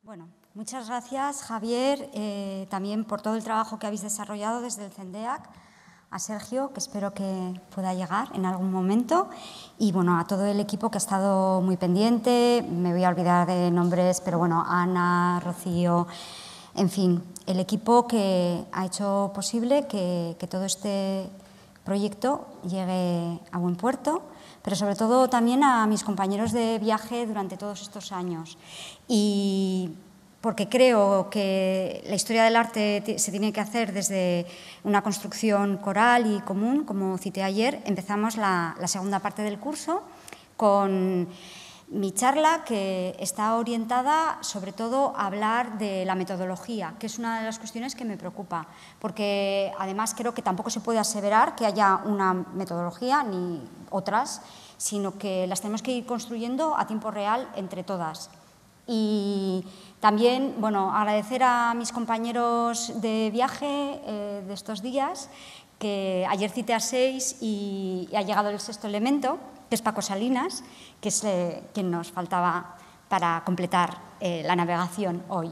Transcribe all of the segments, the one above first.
Bueno, muchas gracias, Javier, también por todo el trabajo que habéis desarrollado desde el CENDEAC, a Sergio, que espero que pueda llegar en algún momento, y bueno, a todo el equipo que ha estado muy pendiente. Me voy a olvidar de nombres, pero bueno, Ana, Rocío, en fin, el equipo que ha hecho posible que todo este proyecto llegue a buen puerto, pero sobre todo también a mis compañeros de viaje durante todos estos años. Y porque creo que la historia del arte se tiene que hacer desde una construcción coral y común, como cité ayer. Empezamos la segunda parte del curso con mi charla, que está orientada sobre todo a hablar de la metodología, que es una de las cuestiones que me preocupa, porque además creo que tampoco se puede aseverar que haya una metodología ni otras, sino que las tenemos que ir construyendo a tiempo real entre todas. Y también, bueno, agradecer a mis compañeros de viaje de estos días, que ayer cité a 6 y ha llegado el sexto elemento, que es Paco Salinas, que es quien nos faltaba para completar la navegación hoy.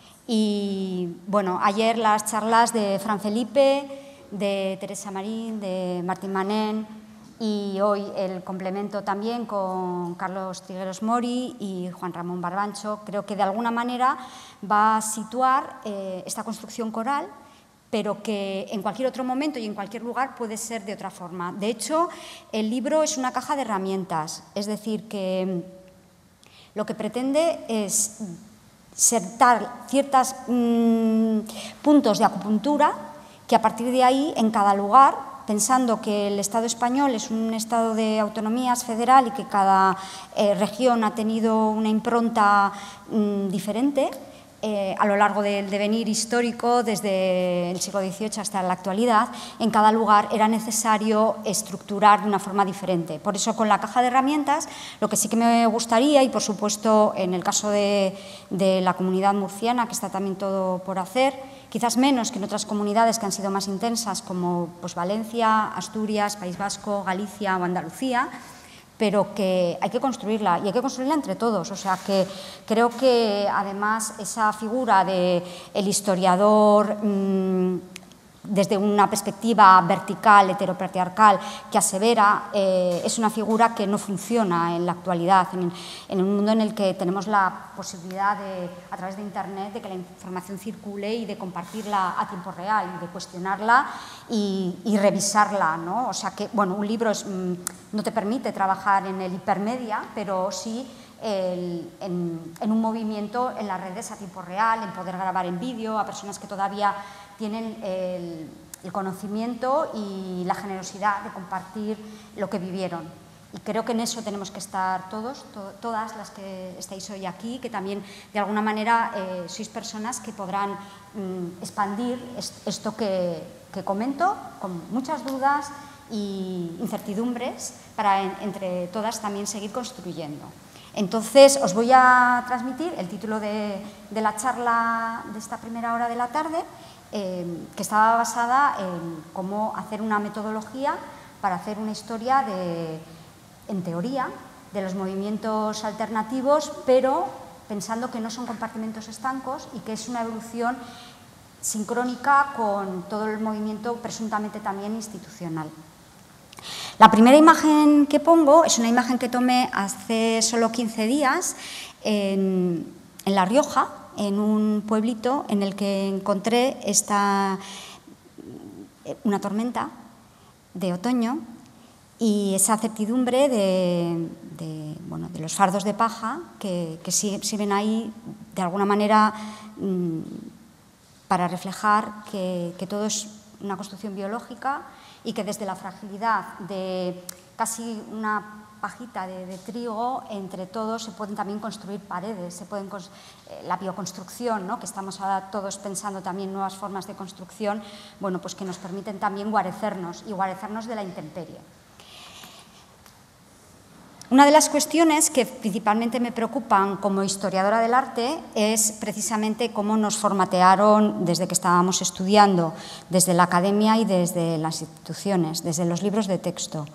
Y bueno, ayer las charlas de Fran Felipe, de Teresa Marín, de Martín Manén, y hoy el complemento también con Carlos Trigueros Mori y Juan Ramón Barbancho. Creo que de alguna manera va a situar esta construcción coral, pero que en cualquier otro momento y en cualquier lugar puede ser de otra forma. De hecho, el libro es una caja de herramientas, es decir, que lo que pretende es sentar ciertos puntos de acupuntura que a partir de ahí, en cada lugar, pensando que el Estado español es un Estado de autonomías federal y que cada región ha tenido una impronta diferente, a lo largo del devenir histórico, desde el siglo XVIII hasta la actualidad, en cada lugar era necesario estructurar de una forma diferente. Por eso, con la caja de herramientas, lo que sí que me gustaría, y por supuesto en el caso de la comunidad murciana, que está también todo por hacer, quizás menos que en otras comunidades que han sido más intensas, como pues, Valencia, Asturias, País Vasco, Galicia o Andalucía, pero que hay que construirla, y hay que construirla entre todos. O sea, que creo que además esa figura del historiador desde una perspectiva vertical, heteropatriarcal, que asevera, es una figura que no funciona en la actualidad, en un mundo en el que tenemos la posibilidad, a través de Internet, de que la información circule y de compartirla a tiempo real, y de cuestionarla y revisarla, ¿no? O sea que, bueno, un libro no te permite trabajar en el hipermedia, pero sí en un movimiento en las redes a tiempo real, en poder grabar en vídeo a personas que todavía tienen el conocimiento y la generosidad de compartir lo que vivieron. Y creo que en eso tenemos que estar todos, todas las que estáis hoy aquí, que también de alguna manera sois personas que podrán expandir esto que comento, con muchas dudas e incertidumbres, para entre todas también seguir construyendo. Entonces, os voy a transmitir el título de la charla de esta primera hora de la tarde, que estaba basada en cómo hacer una metodología para hacer una historia en teoría, de los movimientos alternativos, pero pensando que no son compartimentos estancos y que es una evolución sincrónica con todo el movimiento presuntamente también institucional. La primera imagen que pongo es una imagen que tomé hace solo 15 días en La Rioja, en un pueblito en el que encontré una tormenta de otoño y esa certidumbre de los fardos de paja que sirven ahí de alguna manera para reflejar que todo es una construcción biológica y que desde la fragilidad de casi una pajita de trigo, entre todos se pueden también construir paredes, la bioconstrucción, ¿no? Que estamos ahora todos pensando también nuevas formas de construcción, bueno, pues que nos permiten también guarecernos y guarecernos de la intemperie. Una de las cuestiones que principalmente me preocupan como historiadora del arte es precisamente cómo nos formatearon desde que estábamos estudiando, desde la academia y desde las instituciones, desde los libros de texto,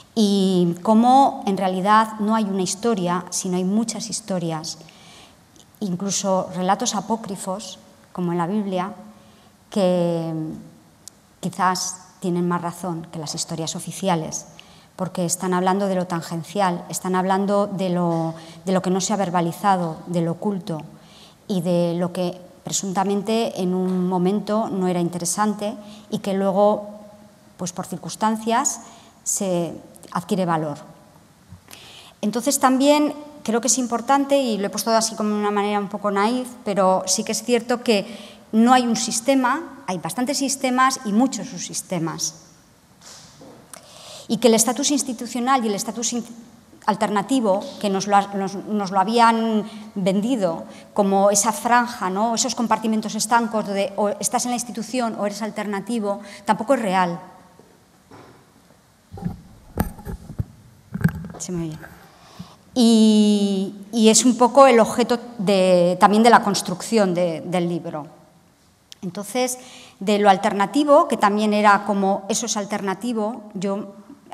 y cómo en realidad no hay una historia, sino hay muchas historias. incluso relatos apócrifos, como en la Biblia, que quizás tienen más razón que las historias oficiales, porque están hablando de lo tangencial, están hablando de lo que no se ha verbalizado, de lo oculto y de lo que presuntamente en un momento no era interesante y que luego, pues por circunstancias, se adquiere valor. Entonces también creo que es importante, y lo he puesto así como de una manera un poco naif, pero sí que es cierto que no hay un sistema, hay bastantes sistemas y muchos subsistemas. Y que el estatus institucional y el estatus alternativo, que nos lo habían vendido como esa franja, ¿no?, esos compartimentos estancos de o estás en la institución o eres alternativo, tampoco es real. Se me oye. Y es un poco el objeto también de la construcción del libro. Entonces, de lo alternativo, que también era como eso es alternativo, yo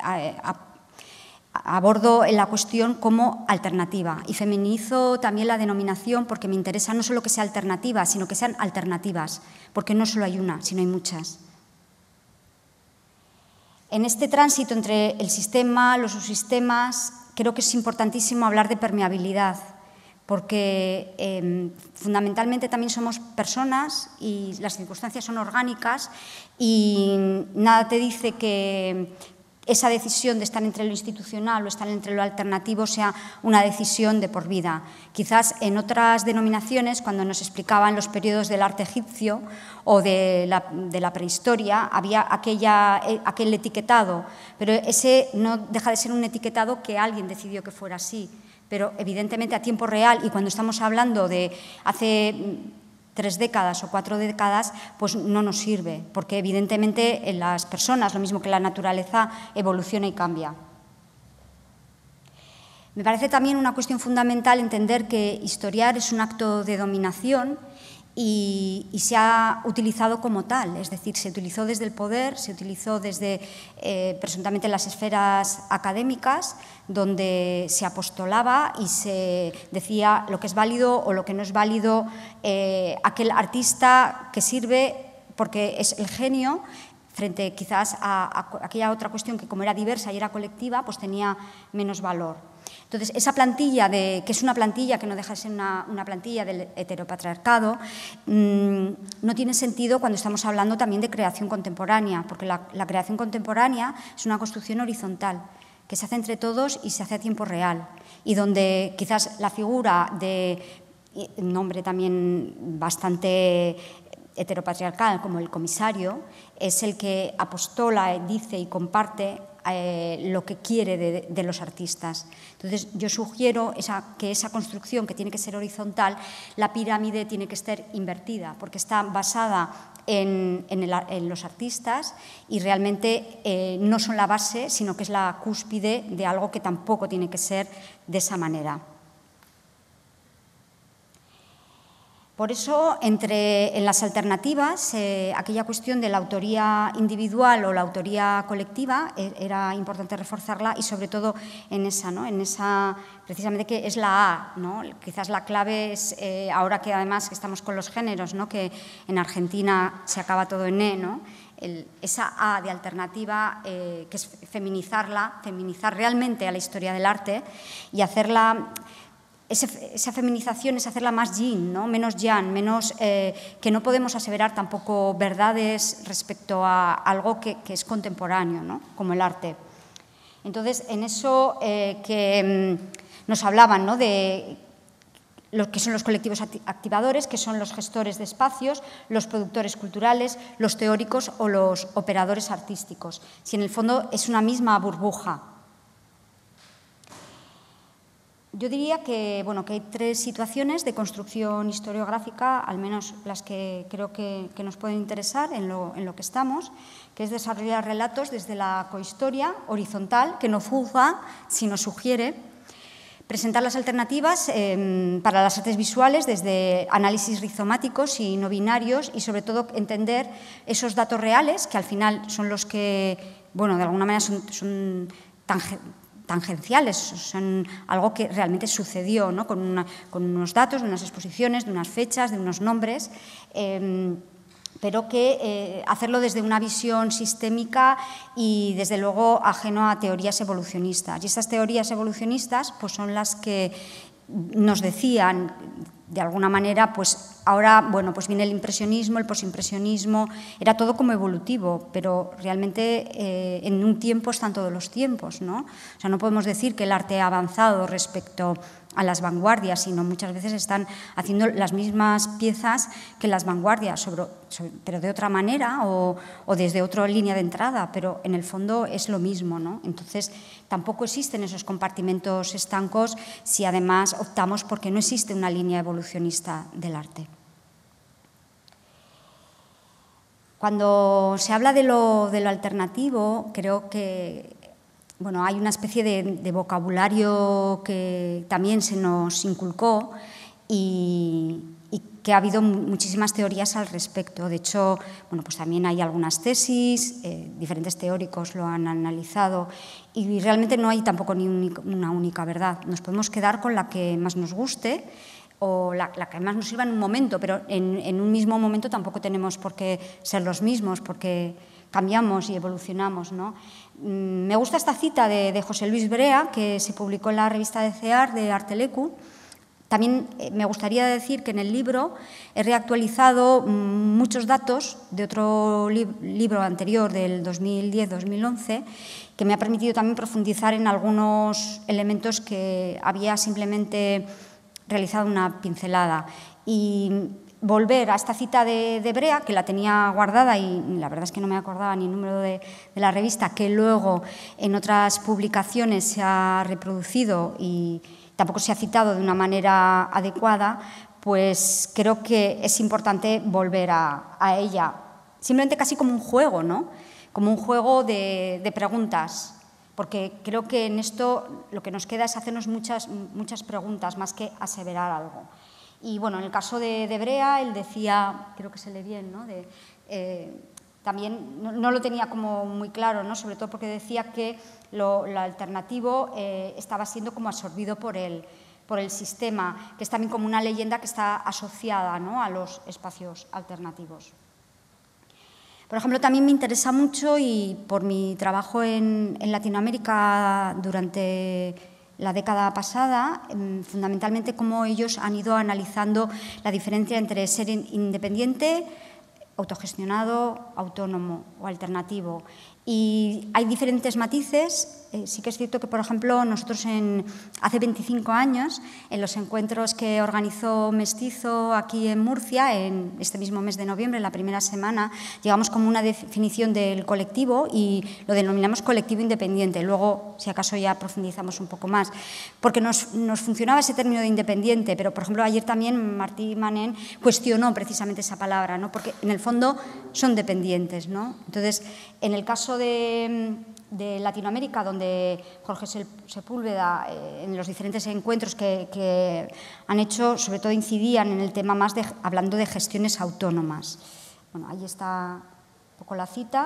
abordo la cuestión como alternativa y feminizo también la denominación porque me interesa no solo que sea alternativa, sino que sean alternativas, porque no solo hay una, sino hay muchas. En este tránsito entre el sistema, los subsistemas, creo que es importantísimo hablar de permeabilidad, porque fundamentalmente también somos personas y las circunstancias son orgánicas y nada te dice que esa decisión de estar entre lo institucional o estar entre lo alternativo sea una decisión de por vida. Quizás en otras denominaciones, cuando nos explicaban los periodos del arte egipcio o de la prehistoria, había aquel etiquetado, pero ese no deja de ser un etiquetado que alguien decidió que fuera así. Pero evidentemente a tiempo real, y cuando estamos hablando de hace 3 décadas o 4 décadas, pues no nos sirve, porque evidentemente en las personas, lo mismo que la naturaleza, evoluciona y cambia. Me parece también una cuestión fundamental entender que historiar es un acto de dominación y se ha utilizado como tal, es decir, se utilizó desde el poder, se utilizó desde presuntamente las esferas académicas, donde se apostolaba y se decía lo que es válido o lo que no es válido, aquel artista que sirve porque es el genio, frente quizás a aquella otra cuestión que como era diversa y era colectiva, pues tenía menos valor. Entonces, esa plantilla, que es una plantilla que no deja de ser una plantilla del heteropatriarcado, no tiene sentido cuando estamos hablando también de creación contemporánea, porque la creación contemporánea es una construcción horizontal, que se hace entre todos y se hace a tiempo real, y donde quizás la figura de un nombre también bastante heteropatriarcal como el comisario es el que apostola, dice y comparte lo que quiere de los artistas. Entonces, yo sugiero que esa construcción, que tiene que ser horizontal, la pirámide tiene que estar invertida, porque está basada en los artistas y realmente no son la base, sino que es la cúspide de algo que tampoco tiene que ser de esa manera. Por eso, en las alternativas, aquella cuestión de la autoría individual o la autoría colectiva era importante reforzarla y sobre todo en esa, ¿no?, precisamente que es la A, ¿no? Quizás la clave es, ahora que además estamos con los géneros, ¿no?, que en Argentina se acaba todo en E, ¿no?, esa A de alternativa, que es feminizar realmente a la historia del arte y hacerla... Esa feminización es hacerla más yin, ¿no?, menos yang, menos que no podemos aseverar tampoco verdades respecto a algo que es contemporáneo, ¿no?, como el arte. Entonces, en eso que nos hablaban, ¿no?, de lo que son los colectivos activadores, que son los gestores de espacios, los productores culturales, los teóricos o los operadores artísticos. Si en el fondo es una misma burbuja. Yo diría que hay 3 situaciones de construcción historiográfica, al menos las que creo que nos pueden interesar en lo que estamos, que es desarrollar relatos desde la cohistoria horizontal, que no juzga, sino sugiere, presentar las alternativas para las artes visuales desde análisis rizomáticos y no binarios y, sobre todo, entender esos datos reales, que al final son los que, de alguna manera son tangenciales, son algo que realmente sucedió, ¿no? con unos datos, de unas exposiciones, de unas fechas, de unos nombres, pero que hacerlo desde una visión sistémica y, desde luego, ajeno a teorías evolucionistas. Y estas teorías evolucionistas pues, son las que nos decían, de alguna manera, pues ahora, bueno, pues viene el impresionismo, el posimpresionismo, era todo como evolutivo, pero realmente en un tiempo están todos los tiempos, ¿no? O sea, no podemos decir que el arte ha avanzado respecto a las vanguardias, sino muchas veces están haciendo las mismas piezas que las vanguardias, pero de otra manera o desde otra línea de entrada, pero en el fondo es lo mismo, ¿no? Entonces, tampoco existen esos compartimentos estancos si además optamos porque no existe una línea evolucionista del arte. Cuando se habla de lo alternativo, creo que bueno, hay una especie de vocabulario que también se nos inculcó y que ha habido muchísimas teorías al respecto. De hecho, bueno, pues también hay algunas tesis, diferentes teóricos lo han analizado y realmente no hay tampoco ni una única verdad. Nos podemos quedar con la que más nos guste o la que más nos sirva en un momento, pero en un mismo momento tampoco tenemos por qué ser los mismos, porque cambiamos y evolucionamos, ¿no? Me gusta esta cita de José Luis Brea, que se publicó en la revista de CEAR, de Arteleku. También me gustaría decir que en el libro he reactualizado muchos datos de otro libro anterior, del 2010-2011, que me ha permitido también profundizar en algunos elementos que había simplemente realizado una pincelada. Y volver a esta cita de Brea, que la tenía guardada y la verdad es que no me acordaba ni el número de la revista, que luego en otras publicaciones se ha reproducido y tampoco se ha citado de una manera adecuada, pues creo que es importante volver a ella, simplemente casi como un juego, ¿no? Como un juego de preguntas, porque creo que en esto lo que nos queda es hacernos muchas preguntas más que aseverar algo. Y bueno, en el caso de Brea, él decía, creo que se lee bien, ¿no? También no lo tenía como muy claro, ¿no? Sobre todo porque decía que lo alternativo estaba siendo como absorbido por el sistema, que es también como una leyenda que está asociada, ¿no? A los espacios alternativos. Por ejemplo, también me interesa mucho, y por mi trabajo en Latinoamérica durante la década pasada, fundamentalmente cómo ellos han ido analizando la diferencia entre ser independiente, autogestionado, autónomo o alternativo. Y hay diferentes matices. Sí que es cierto que, por ejemplo, nosotros hace 25 años, en los encuentros que organizó Mestizo aquí en Murcia, en este mismo mes de noviembre, en la primera semana, llegamos como una definición del colectivo y lo denominamos colectivo independiente. Luego, si acaso, ya profundizamos un poco más, porque nos funcionaba ese término de independiente, pero, por ejemplo, ayer también Martí Manén cuestionó precisamente esa palabra, ¿no? Porque en el fondo son dependientes, ¿no? Entonces, en el caso de Latinoamérica, donde Jorge Sepúlveda, en los diferentes encuentros que han hecho, sobre todo incidían en el tema más hablando de gestiones autónomas. Bueno, ahí está un poco la cita.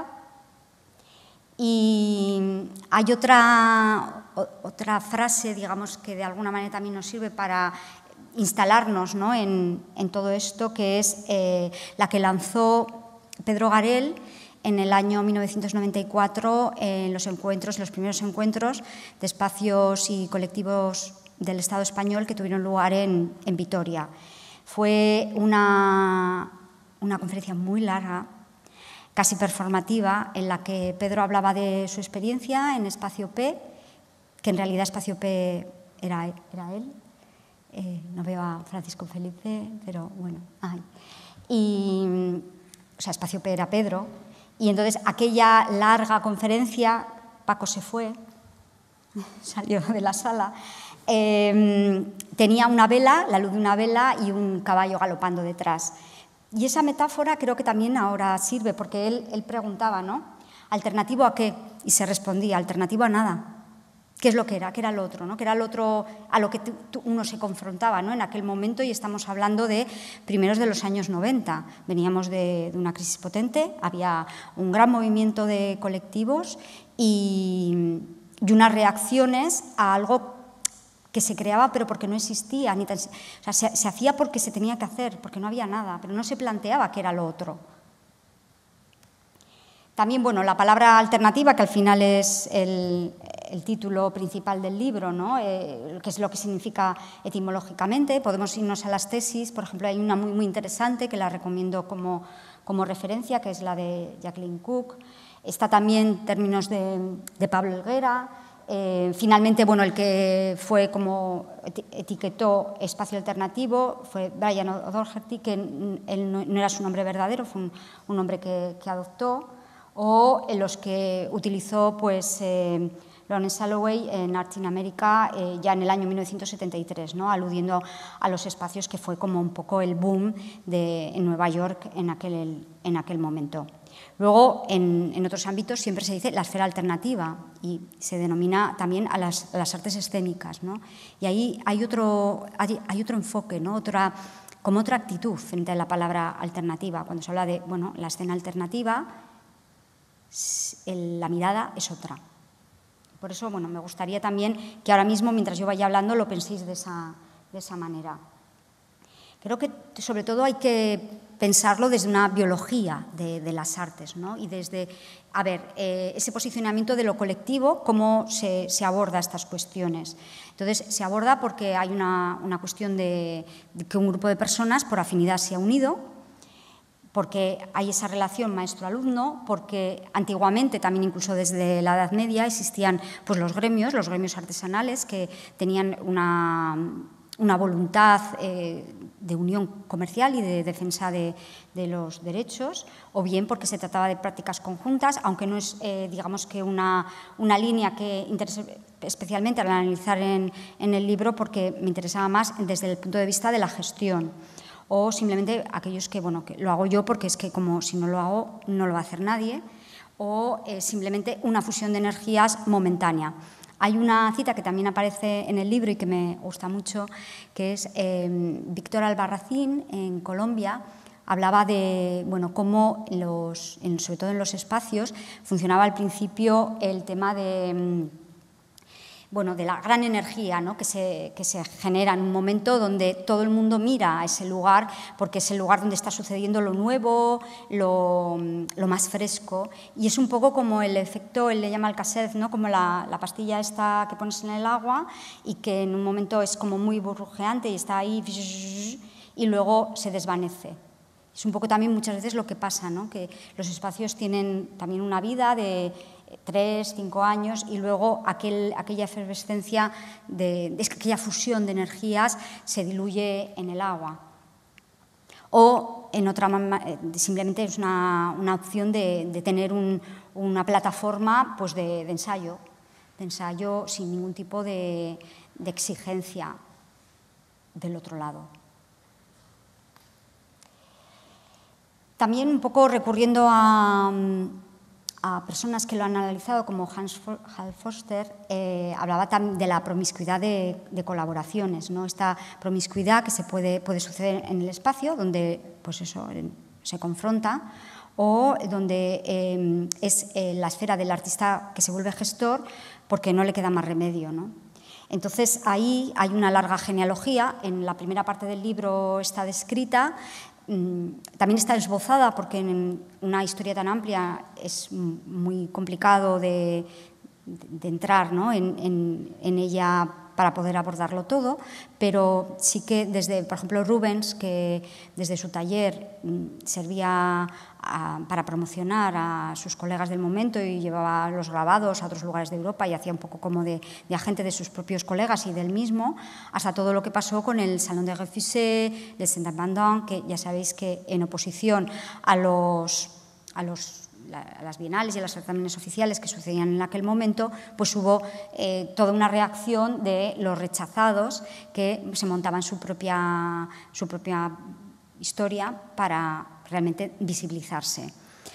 Y hay otra frase, digamos, que de alguna manera también nos sirve para instalarnos, ¿no? en todo esto, que es la que lanzó Pedro Garel en el año 1994 en los primeros encuentros de espacios y colectivos del Estado español que tuvieron lugar en Vitoria. Fue una conferencia muy larga, casi performativa, en la que Pedro hablaba de su experiencia en Espacio P, que en realidad Espacio P era él. No veo a Francisco Felipe, pero bueno. O sea, Espacio P era Pedro. Y entonces aquella larga conferencia, Paco se fue, salió de la sala, tenía una vela, la luz de una vela y un caballo galopando detrás. Y esa metáfora creo que también ahora sirve, porque él preguntaba, ¿no? ¿Alternativo a qué? Y se respondía, alternativo a nada. ¿Qué es lo que era? ¿Qué era lo otro? ¿No? ¿Qué era lo otro a lo que uno se confrontaba, ¿no? En aquel momento? Y estamos hablando de primeros de los años 90. Veníamos de una crisis potente, había un gran movimiento de colectivos y unas reacciones a algo que se creaba pero porque no existía, o sea, se hacía porque se tenía que hacer, porque no había nada, pero no se planteaba que era lo otro. También, bueno, la palabra alternativa, que al final es el título principal del libro, ¿no? Que es lo que significa etimológicamente. Podemos irnos a las tesis, por ejemplo, hay una muy interesante que la recomiendo como referencia, que es la de Jacqueline Cook. Está también términos de Pablo Helguera. Finalmente, bueno, el que fue como etiquetó espacio alternativo fue Brian O'Doherty, que él no era su nombre verdadero, fue un nombre que adoptó, o en los que utilizó pues, Lawrence Alloway en Art in America ya en el año 1973, ¿no? Aludiendo a los espacios que fue como un poco el boom en Nueva York en aquel momento. Luego, en otros ámbitos siempre se dice la esfera alternativa y se denomina también a las artes escénicas, ¿no? Y ahí hay otro enfoque, ¿no? Como otra actitud frente a la palabra alternativa. Cuando se habla de, bueno, la escena alternativa, la mirada es otra. Por eso, bueno, me gustaría también que ahora mismo, mientras yo vaya hablando, lo penséis de esa manera. Creo que, sobre todo, hay que pensarlo desde una biología de las artes, ¿no? Y desde, a ver, ese posicionamiento de lo colectivo, cómo se aborda estas cuestiones. Entonces, se aborda porque hay una cuestión de que un grupo de personas, por afinidad, se ha unido, porque hay esa relación maestro-alumno, porque antiguamente, también incluso desde la Edad Media, existían pues, los gremios artesanales que tenían una voluntad de unión comercial y de defensa de los derechos, o bien porque se trataba de prácticas conjuntas, aunque no es, digamos, que una línea que interese especialmente al analizar en el libro, porque me interesaba más desde el punto de vista de la gestión. O simplemente aquellos que, bueno, que lo hago yo porque es que como si no lo hago no lo va a hacer nadie, o simplemente una fusión de energías momentánea. Hay una cita que también aparece en el libro y que me gusta mucho, que es Víctor Albarracín, en Colombia, hablaba de, bueno, cómo, sobre todo en los espacios, funcionaba al principio el tema de la gran energía, ¿no? que se genera en un momento donde todo el mundo mira a ese lugar porque es el lugar donde está sucediendo lo nuevo, lo más fresco, y es un poco como el efecto, él le llama Alcacet, ¿no? Como la pastilla esta que pones en el agua y que en un momento es como muy burbujeante y está ahí y luego se desvanece. Es un poco también muchas veces lo que pasa, ¿no? Que los espacios tienen también una vida de 3, 5 años y luego aquella efervescencia, aquella fusión de energías se diluye en el agua. O en otra, simplemente es una opción de tener una plataforma pues de ensayo sin ningún tipo de exigencia del otro lado. También un poco recurriendo a personas que lo han analizado, como Hans Foster, hablaba también de la promiscuidad de colaboraciones, ¿no? Esta promiscuidad que puede suceder en el espacio, donde pues eso, se confronta, o donde es la esfera del artista que se vuelve gestor porque no le queda más remedio, ¿no? Entonces, ahí hay una larga genealogía. En la primera parte del libro está descrita. También está esbozada porque en una historia tan amplia es muy complicado de entrar, ¿no? en ella para poder abordarlo todo, pero sí que desde, por ejemplo, Rubens, que desde su taller servía para promocionar a sus colegas del momento y llevaba los grabados a otros lugares de Europa y hacía un poco como de agente de sus propios colegas y del mismo, hasta todo lo que pasó con el Salón de Refusé, el Saint-Abandon, que ya sabéis que en oposición a las bienales y a los certámenes oficiales que sucedían en aquel momento, pues hubo toda una reacción de los rechazados que se montaban su propia historia para realmente visibilizarse.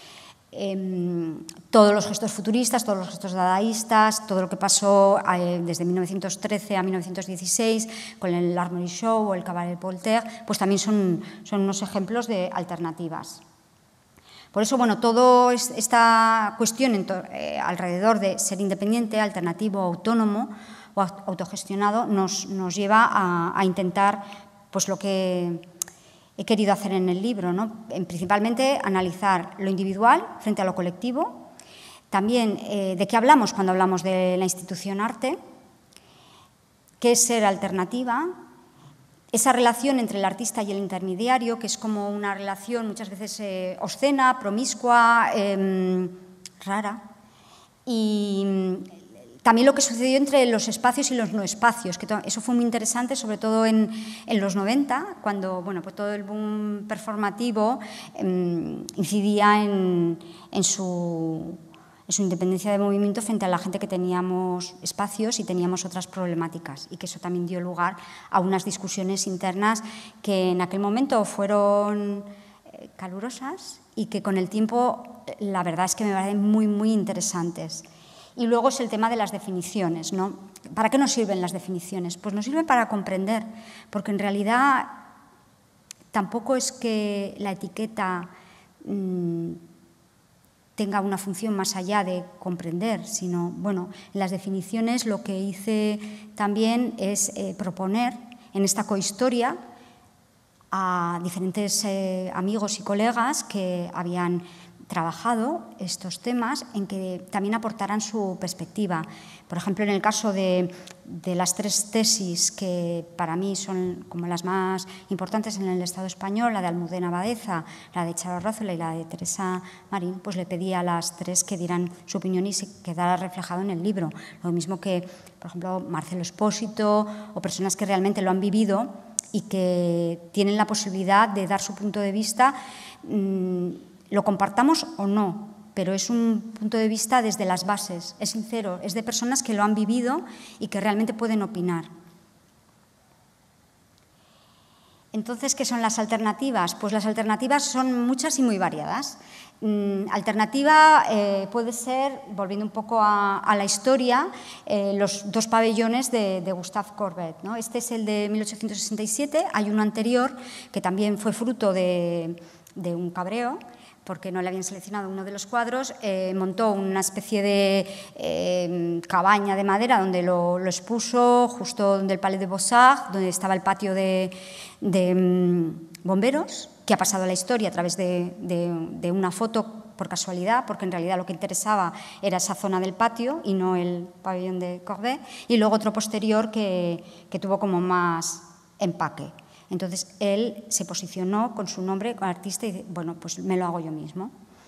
Todos los gestos futuristas, todos los gestos dadaístas, todo lo que pasó desde 1913 a 1916 con el Armory Show o el Cabaret Voltaire, pues también son unos ejemplos de alternativas. Por eso, bueno, toda esta cuestión alrededor de ser independiente, alternativo, autónomo o autogestionado nos lleva a intentar pues, lo que he querido hacer en el libro, ¿no? Principalmente analizar lo individual frente a lo colectivo, también de qué hablamos cuando hablamos de la institución arte, qué es ser alternativa, esa relación entre el artista y el intermediario, que es como una relación muchas veces obscena, promiscua, rara, y también lo que sucedió entre los espacios y los no espacios, que eso fue muy interesante, sobre todo en los 90, cuando bueno, pues todo el boom performativo incidía en su independencia de movimiento frente a la gente que teníamos espacios y teníamos otras problemáticas, y que eso también dio lugar a unas discusiones internas que en aquel momento fueron calurosas y que con el tiempo la verdad es que me parecen muy, muy interesantes. Y luego es el tema de las definiciones, ¿no? ¿Para qué nos sirven las definiciones? Pues nos sirven para comprender, porque en realidad tampoco es que la etiqueta tenga una función más allá de comprender, sino, bueno, en las definiciones lo que hice también es proponer en esta cohistoria a diferentes amigos y colegas que habían trabajado estos temas en que también aportaran su perspectiva. Por ejemplo, en el caso de las tres tesis que para mí son como las más importantes en el Estado español, la de Almudena Baeza, la de Charo Rózola y la de Teresa Marín, pues le pedí a las tres que dieran su opinión y se quedara reflejado en el libro. Lo mismo que, por ejemplo, Marcelo Espósito o personas que realmente lo han vivido y que tienen la posibilidad de dar su punto de vista, lo compartamos o no, pero es un punto de vista desde las bases, es sincero, es de personas que lo han vivido y que realmente pueden opinar. Entonces, ¿qué son las alternativas? Pues las alternativas son muchas y muy variadas. Alternativa puede ser, volviendo un poco a la historia, los dos pabellones de Gustave Courbet, ¿no? Este es el de 1867, hay uno anterior que también fue fruto de un cabreo, porque no le habían seleccionado uno de los cuadros, montó una especie de cabaña de madera donde lo expuso justo donde el Palais de Beaux-Arts, donde estaba el patio de bomberos, que ha pasado a la historia a través de una foto por casualidad, porque en realidad lo que interesaba era esa zona del patio y no el pabellón de Courbet, y luego otro posterior que tuvo como más empaque. Entonces, él se posicionó con su nombre como artista y dice, bueno, pues me lo hago yo mismo.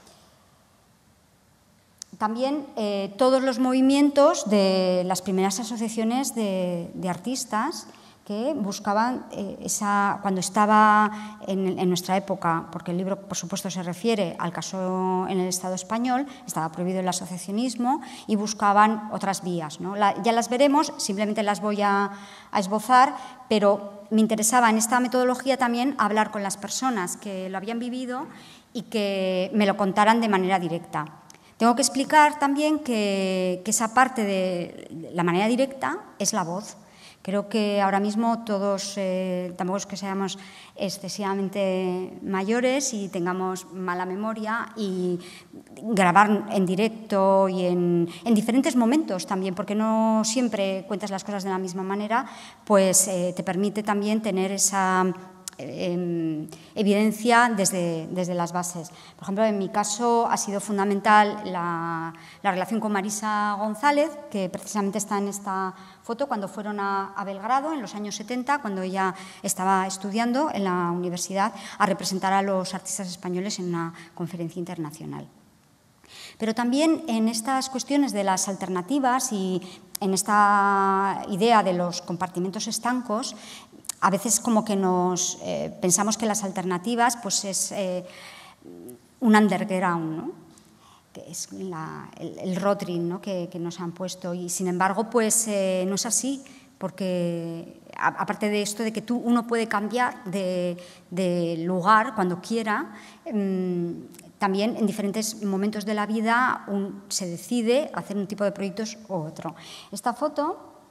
También todos los movimientos de las primeras asociaciones de artistas que buscaban cuando estaba en nuestra época, porque el libro, por supuesto, se refiere al caso en el Estado español, estaba prohibido el asociacionismo y buscaban otras vías, ¿no? Ya las veremos, simplemente las voy a esbozar, pero me interesaba en esta metodología también hablar con las personas que lo habían vivido y que me lo contaran de manera directa. Tengo que explicar también que esa parte de la manera directa es la voz. Creo que ahora mismo todos, tampoco es que seamos excesivamente mayores y tengamos mala memoria, y grabar en directo y en diferentes momentos también, porque no siempre cuentas las cosas de la misma manera, pues te permite también tener esa evidencia desde las bases. Por ejemplo, en mi caso ha sido fundamental la relación con Marisa González, que precisamente está en esta foto, cuando fueron a Belgrado en los años 70, cuando ella estaba estudiando en la universidad, a representar a los artistas españoles en una conferencia internacional. Pero también en estas cuestiones de las alternativas y en esta idea de los compartimentos estancos, a veces como que nos pensamos que las alternativas pues es un underground, ¿no? Que es el Rotring, ¿no? que nos han puesto, y sin embargo pues no es así, porque aparte de esto de que uno puede cambiar de lugar cuando quiera, también en diferentes momentos de la vida se decide hacer un tipo de proyectos u otro. Esta foto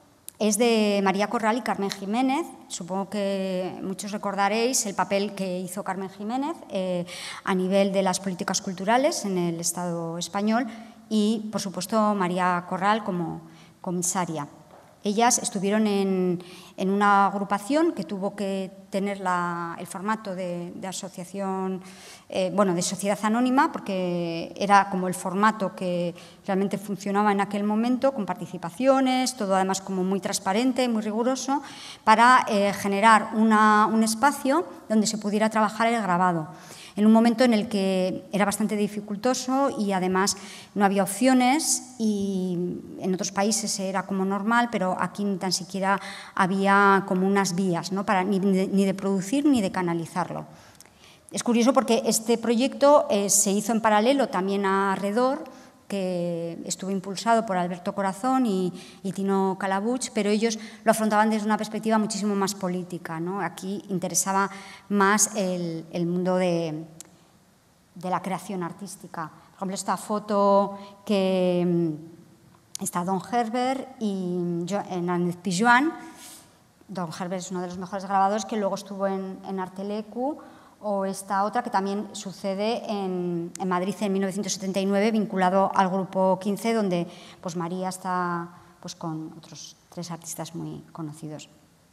es de María Corral y Carmen Jiménez. Supongo que muchos recordaréis el papel que hizo Carmen Jiménez a nivel de las políticas culturales en el Estado español y, por supuesto, María Corral como comisaria. Ellas estuvieron en una agrupación que tuvo que tener el formato de asociación, de sociedad anónima, porque era como el formato que realmente funcionaba en aquel momento, con participaciones, todo además como muy transparente, muy riguroso, para generar un espacio donde se pudiera trabajar el grabado. En un momento en el que era bastante dificultoso y además no había opciones y en otros países era como normal, pero aquí ni tan siquiera había como unas vías, ¿no? ni de producir ni de canalizarlo. Es curioso porque este proyecto se hizo en paralelo también a Redor, que estuvo impulsado por Alberto Corazón y Tino Calabuig, pero ellos lo afrontaban desde una perspectiva muchísimo más política, ¿no? Aquí interesaba más el mundo de la creación artística. Por ejemplo, esta foto que está Don Herbert y Hernández Pijuan. Don Herbert es uno de los mejores grabadores que luego estuvo en Artelecu, o esta otra que también sucede en Madrid en 1979, vinculado al Grupo 15, donde pues, María está pues, con otros 3 artistas muy conocidos.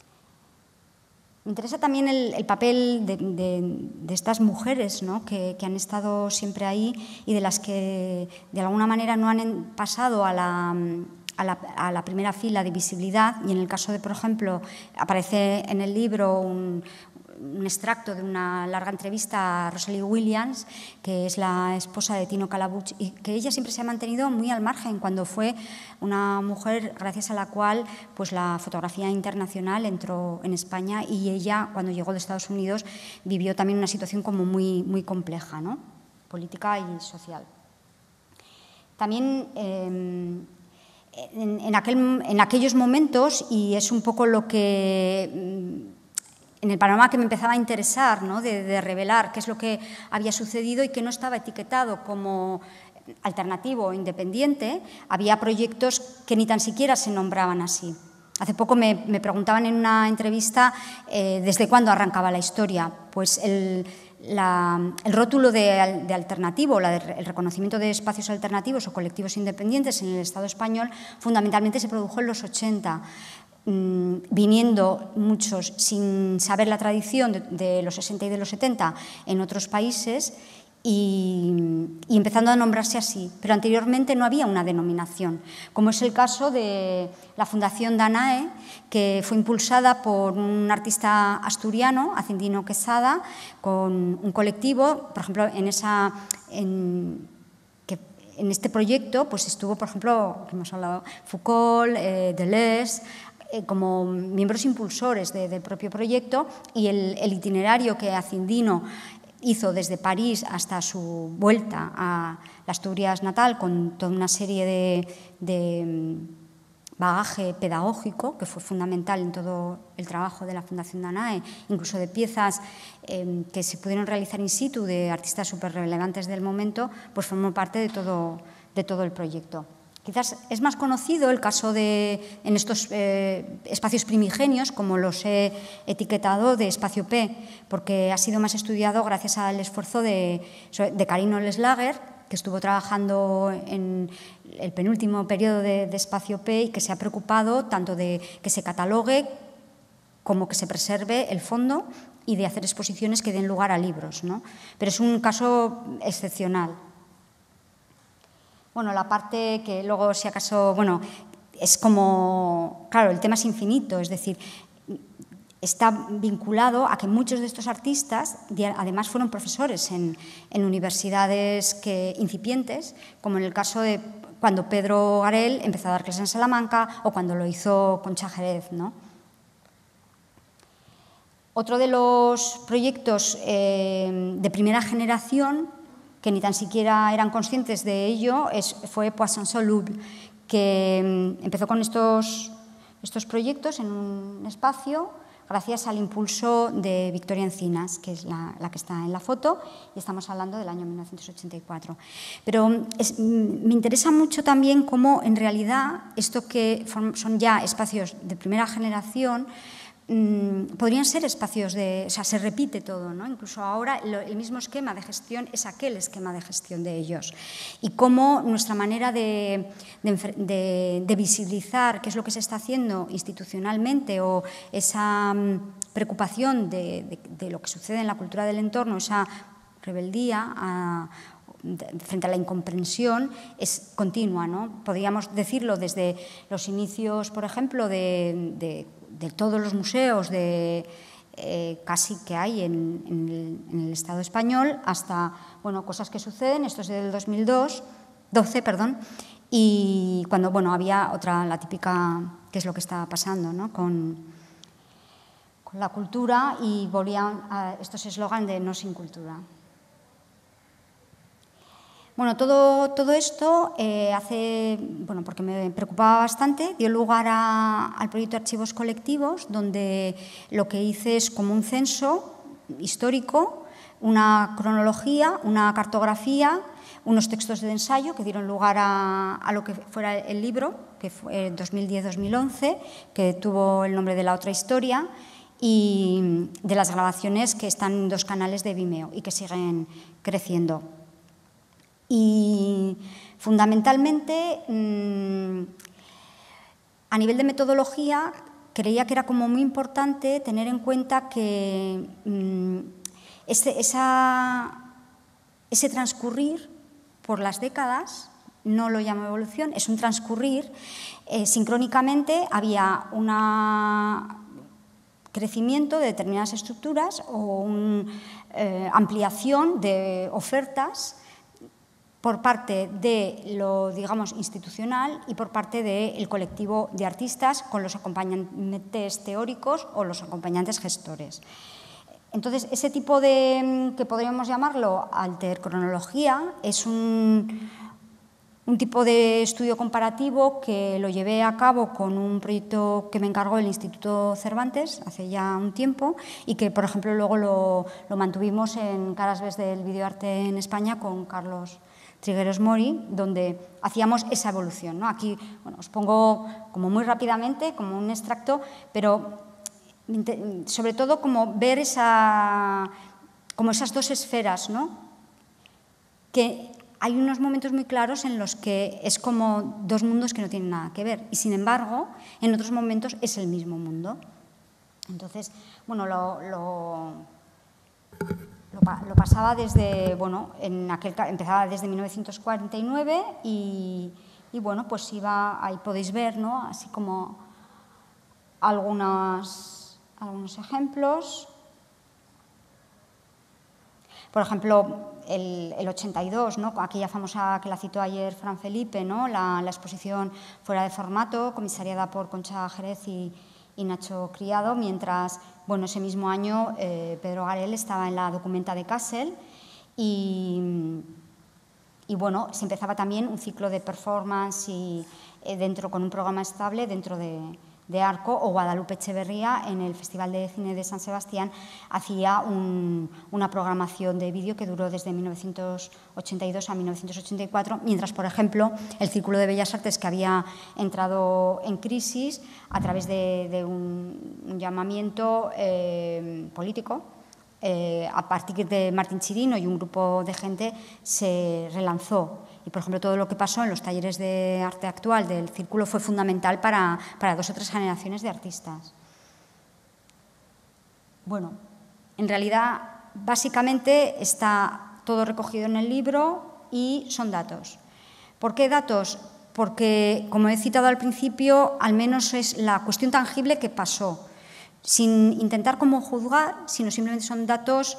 Me interesa también el papel de estas mujeres, ¿no? que han estado siempre ahí y de las que de alguna manera no han pasado a la primera fila de visibilidad. Y en el caso de, por ejemplo, aparece en el libro un extracto de una larga entrevista a Rosalie Williams, que es la esposa de Tino Calabuig, y que ella siempre se ha mantenido muy al margen, cuando fue una mujer gracias a la cual pues, la fotografía internacional entró en España, y ella, cuando llegó de Estados Unidos, vivió también una situación como muy, muy compleja, ¿no? Política y social. También en aquellos momentos, y es un poco lo que en el panorama que me empezaba a interesar, ¿no? de revelar qué es lo que había sucedido y que no estaba etiquetado como alternativo o independiente, había proyectos que ni tan siquiera se nombraban así. Hace poco me preguntaban en una entrevista desde cuándo arrancaba la historia. Pues el rótulo de alternativo, el reconocimiento de espacios alternativos o colectivos independientes en el Estado español, fundamentalmente se produjo en los 80. Viniendo muchos sin saber la tradición de los 60 y de los 70 en otros países y empezando a nombrarse así, pero anteriormente no había una denominación, como es el caso de la Fundación Danae, que fue impulsada por un artista asturiano, Acindino Quesada, con un colectivo. Por ejemplo, en este proyecto pues estuvo, por ejemplo, que hemos hablado, Foucault, Deleuze, como miembros impulsores del propio proyecto, y el itinerario que Acindino hizo desde París hasta su vuelta a la Asturias natal, con toda una serie de bagaje pedagógico que fue fundamental en todo el trabajo de la Fundación Danae, incluso de piezas que se pudieron realizar in situ de artistas súper relevantes del momento, pues formó parte de todo el proyecto. Quizás es más conocido el caso en estos espacios primigenios, como los he etiquetado, de Espacio P, porque ha sido más estudiado gracias al esfuerzo de Carino Leslager, que estuvo trabajando en el penúltimo periodo de Espacio P y que se ha preocupado tanto de que se catalogue como que se preserve el fondo y de hacer exposiciones que den lugar a libros, ¿no? Pero es un caso excepcional. Bueno, la parte que luego, si acaso, bueno, es como, claro, el tema es infinito, es decir, está vinculado a que muchos de estos artistas además fueron profesores en universidades incipientes, como en el caso de cuando Pedro Garel empezó a dar clases en Salamanca o cuando lo hizo Concha Jerez, ¿no? Otro de los proyectos de primera generación que ni tan siquiera eran conscientes de ello, fue Poisson Soluble, que empezó con estos proyectos en un espacio gracias al impulso de Victoria Encinas, que es la que está en la foto, y estamos hablando del año 1984. Pero me interesa mucho también cómo, en realidad, esto que son ya espacios de primera generación, podrían ser espacios de... O sea, se repite todo, ¿no? Incluso ahora el mismo esquema de gestión es aquel esquema de gestión de ellos. Y cómo nuestra manera de visibilizar qué es lo que se está haciendo institucionalmente o esa preocupación de lo que sucede en la cultura del entorno, esa rebeldía frente a la incomprensión, es continua, ¿no? Podríamos decirlo desde los inicios, por ejemplo, de todos los museos casi que hay en el Estado español, hasta bueno, cosas que suceden, esto es del 2012, y cuando bueno, había otra, la típica, qué es lo que está pasando, ¿no? con la cultura, y volvían a estos eslogans de no sin cultura. Bueno, todo esto bueno, porque me preocupaba bastante, dio lugar al proyecto de archivos colectivos, donde lo que hice es como un censo histórico, una cronología, una cartografía, unos textos de ensayo que dieron lugar a lo que fuera el libro, que fue 2010-2011, que tuvo el nombre de La otra historia, y de las grabaciones que están en 2 canales de Vimeo y que siguen creciendo. Y fundamentalmente, a nivel de metodología, creía que era como muy importante tener en cuenta que ese transcurrir por las décadas, no lo llamo evolución, es un transcurrir, sincrónicamente había un crecimiento de determinadas estructuras o una ampliación de ofertas por parte de lo, digamos, institucional y por parte del colectivo de artistas con los acompañantes teóricos o los acompañantes gestores. Entonces, ese tipo de, que podríamos llamarlo altercronología, es un tipo de estudio comparativo que lo llevé a cabo con un proyecto que me encargó el Instituto Cervantes hace ya un tiempo y que, por ejemplo, luego lo mantuvimos en Caras B del videoarte en España con Carlos Trigueros Mori, donde hacíamos esa evolución, ¿no? Aquí, bueno, os pongo como muy rápidamente, como un extracto, pero sobre todo como ver como esas 2 esferas, ¿no? Que hay unos momentos muy claros en los que es como 2 mundos que no tienen nada que ver y, sin embargo, en otros momentos es el mismo mundo. Entonces, bueno, lo pasaba desde, bueno, empezaba desde 1949 y bueno, pues iba, ahí podéis ver, ¿no? Así como algunos ejemplos. Por ejemplo, el 82, ¿no? Aquella famosa que la citó ayer Fran Felipe, ¿no? La exposición fuera de formato, comisariada por Concha Jerez y Nacho Criado, mientras, bueno, ese mismo año Pedro Garel estaba en la Documenta de Kassel y bueno, se empezaba también un ciclo de performance y con un programa estable dentro de Arco, o Guadalupe Echeverría en el Festival de Cine de San Sebastián hacía una programación de vídeo que duró desde 1982 a 1984, mientras, por ejemplo, el Círculo de Bellas Artes, que había entrado en crisis a través de un llamamiento político, a partir de Martín Chirino y un grupo de gente, se relanzó. Y, por ejemplo, todo lo que pasó en los talleres de arte actual del Círculo fue fundamental para 2 o 3 generaciones de artistas. Bueno, en realidad, básicamente está todo recogido en el libro y son datos. ¿Por qué datos? Porque, como he citado al principio, al menos es la cuestión tangible que pasó, sin intentar como juzgar, sino simplemente son datos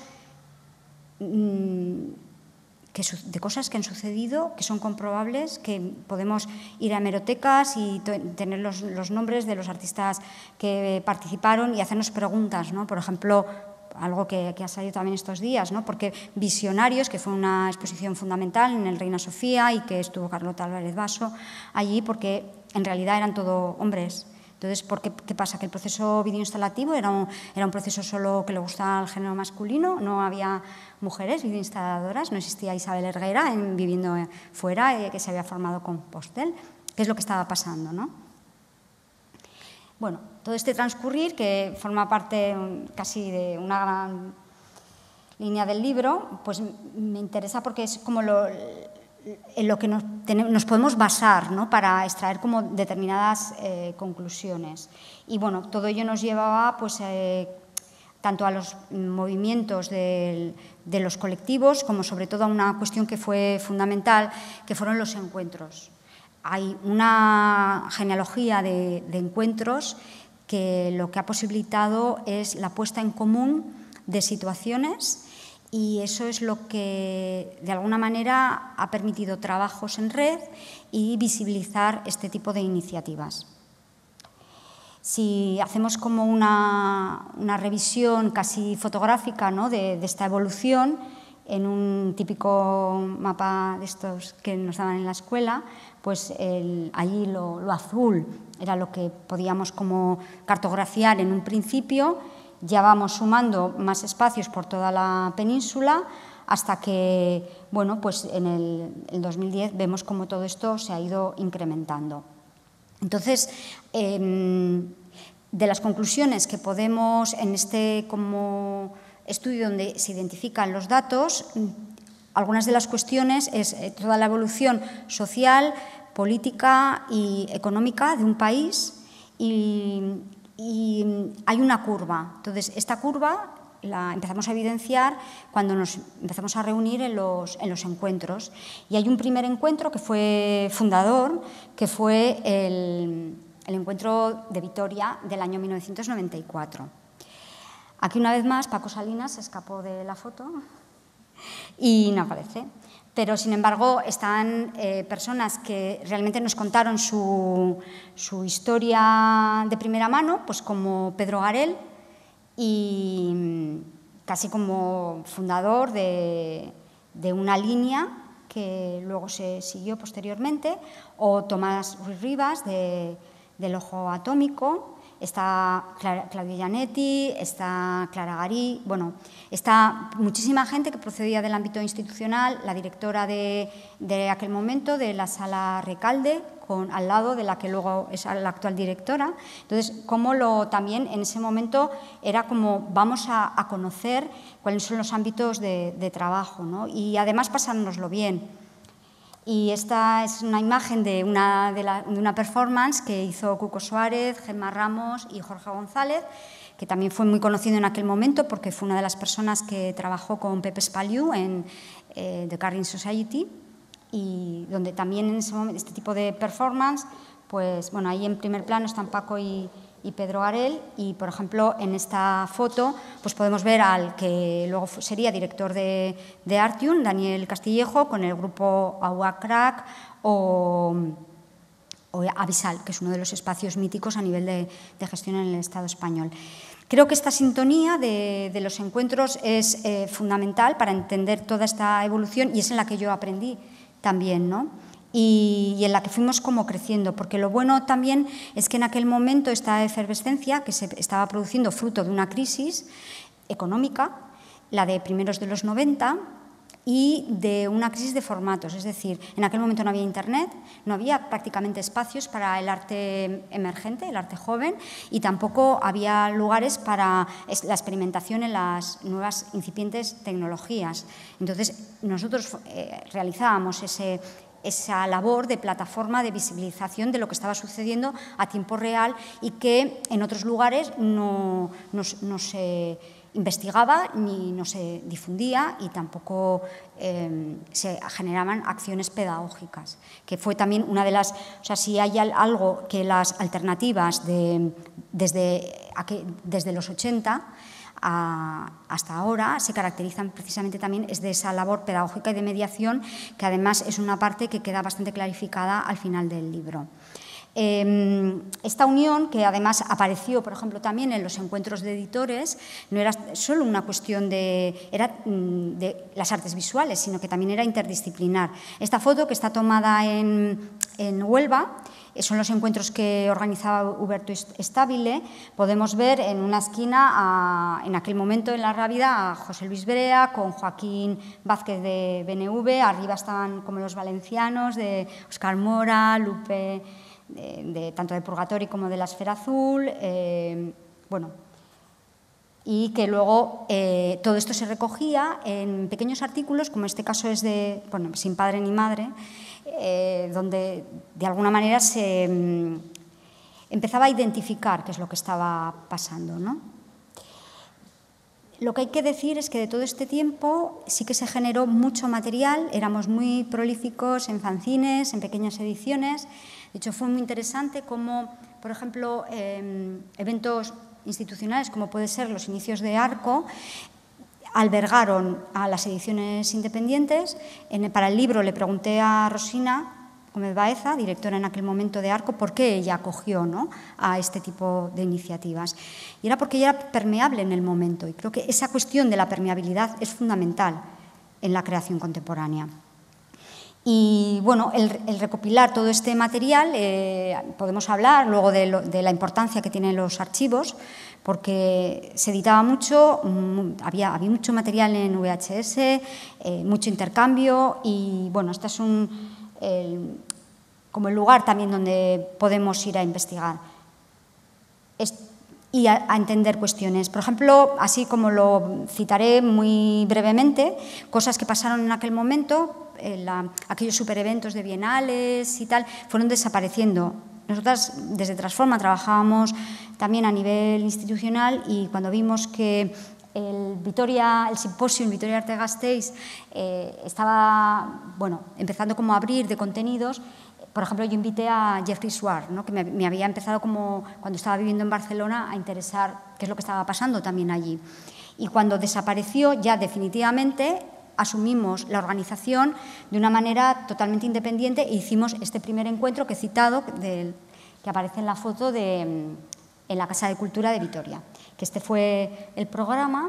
de cosas que han sucedido, que son comprobables, que podemos ir a hemerotecas y tener los nombres de los artistas que participaron y hacernos preguntas, ¿no? Por ejemplo, algo que ha salido también estos días, ¿no? Porque Visionarios, que fue una exposición fundamental en el Reina Sofía y que estuvo Carlota Álvarez Basso allí, porque en realidad eran todo hombres. Entonces, ¿qué pasa? Que el proceso videoinstalativo era un proceso solo que le gustaba al género masculino, no había mujeres videoinstaladoras, no existía Isabel Herguera viviendo fuera, que se había formado con Postel. ¿Qué es lo que estaba pasando, no? Bueno, todo este transcurrir, que forma parte casi de una gran línea del libro, pues me interesa porque es como en lo que nos podemos basar, ¿no?, para extraer como determinadas conclusiones. Y bueno, todo ello nos llevaba pues, tanto a los movimientos de los colectivos como sobre todo a una cuestión que fue fundamental, que fueron los encuentros. Hay una genealogía de encuentros que lo que ha posibilitado es la puesta en común de situaciones, y eso es lo que de alguna manera ha permitido trabajos en red y visibilizar este tipo de iniciativas. Si hacemos como una revisión casi fotográfica, ¿no?, de esta evolución, en un típico mapa de estos que nos daban en la escuela, pues allí lo azul era lo que podíamos como cartografiar en un principio. Ya vamos sumando más espacios por toda la península hasta que, bueno, pues en el 2010 vemos cómo todo esto se ha ido incrementando. Entonces, de las conclusiones que podemos en este como estudio donde se identifican los datos, algunas de las cuestiones es toda la evolución social, política y económica de un país, y hay una curva. Entonces, esta curva la empezamos a evidenciar cuando nos empezamos a reunir en los encuentros. Y hay un primer encuentro que fue fundador, que fue el encuentro de Vitoria del año 1994. Aquí, una vez más, Paco Salinas se escapó de la foto y no aparece. Pero, sin embargo, están personas que realmente nos contaron su historia de primera mano, pues como Pedro Garel, y casi como fundador de una línea que luego se siguió posteriormente, o Tomás Ruiz Rivas, del Ojo Atómico. Está Claudio Gianetti, está Clara Garí, bueno, está muchísima gente que procedía del ámbito institucional, la directora de aquel momento de la Sala Recalde, al lado de la que luego es la actual directora. Entonces, también en ese momento era como vamos a conocer cuáles son los ámbitos de trabajo, ¿no? Y además pasárnoslo bien. Y esta es una imagen de una performance que hizo Cuco Suárez, Gemma Ramos y Jorge González, que también fue muy conocido en aquel momento porque fue una de las personas que trabajó con Pepe Spaliu en The Carrying Society, y donde también en ese momento, este tipo de performance, pues bueno, ahí en primer plano están Paco y Pedro Garel, y por ejemplo en esta foto pues podemos ver al que luego sería director de Artium, Daniel Castillejo, con el grupo Auacrac o Avisal, que es uno de los espacios míticos a nivel de gestión en el Estado español. Creo que esta sintonía de los encuentros es fundamental para entender toda esta evolución, y es en la que yo aprendí también, ¿no? Y en la que fuimos como creciendo, porque lo bueno también es que en aquel momento esta efervescencia que se estaba produciendo fruto de una crisis económica, la de primeros de los 90, y de una crisis de formatos, es decir, en aquel momento no había internet, no había prácticamente espacios para el arte emergente, el arte joven, y tampoco había lugares para la experimentación en las nuevas incipientes tecnologías. Entonces, nosotros realizábamos esa labor de plataforma de visibilización de lo que estaba sucediendo a tiempo real y que en otros lugares no se investigaba ni no se difundía, y tampoco se generaban acciones pedagógicas, que fue también una de las... O sea, si hay algo que las alternativas desde los 80 hasta ahora se caracterizan precisamente también es de esa labor pedagógica y de mediación, que además es una parte que queda bastante clarificada al final del libro. Esta unión, que además apareció, por ejemplo, también en los encuentros de editores, no era solo una cuestión de las artes visuales, sino que también era interdisciplinar. Esta foto, que está tomada en Huelva, son los encuentros que organizaba Huberto Estabile. Podemos ver en una esquina, en aquel momento en la Rábida, a José Luis Brea con Joaquín Vázquez de BNV. Arriba estaban como los valencianos, de Óscar Mora, Lupe, tanto de Purgatori como de la Esfera Azul. Bueno, y que luego todo esto se recogía en pequeños artículos, como este caso es de Sin padre ni madre, donde de alguna manera se empezaba a identificar qué es lo que estaba pasando, ¿no? Lo que hay que decir es que de todo este tiempo sí que se generó mucho material, éramos muy prolíficos en fanzines, en pequeñas ediciones. De hecho, fue muy interesante como, por ejemplo, eventos institucionales, como puede ser los inicios de Arco, albergaron a las ediciones independientes. Para el libro le pregunté a Rosina Gómez Baeza, directora en aquel momento de Arco, por qué ella acogió, ¿no?, a este tipo de iniciativas. Y era porque ella era permeable en el momento, y creo que esa cuestión de la permeabilidad es fundamental en la creación contemporánea. Y bueno, el recopilar todo este material, podemos hablar luego de la importancia que tienen los archivos, porque se editaba mucho, había mucho material en VHS, mucho intercambio, y bueno, este es como el lugar también donde podemos ir a investigar y a entender cuestiones. Por ejemplo, así como lo citaré muy brevemente, cosas que pasaron en aquel momento, aquellos supereventos de bienales y tal, fueron desapareciendo. Nosotras desde Transforma trabajábamos también a nivel institucional, y cuando vimos que el Simposium Vitoria Arte Gasteiz estaba empezando como a abrir de contenidos. Por ejemplo, yo invité a Jeffrey Schwartz, ¿no?, que me había empezado como cuando estaba viviendo en Barcelona a interesar qué es lo que estaba pasando también allí. Y cuando desapareció ya definitivamente, asumimos la organización de una manera totalmente independiente e hicimos este primer encuentro que he citado, que aparece en la foto en la Casa de Cultura de Vitoria, que este fue el programa,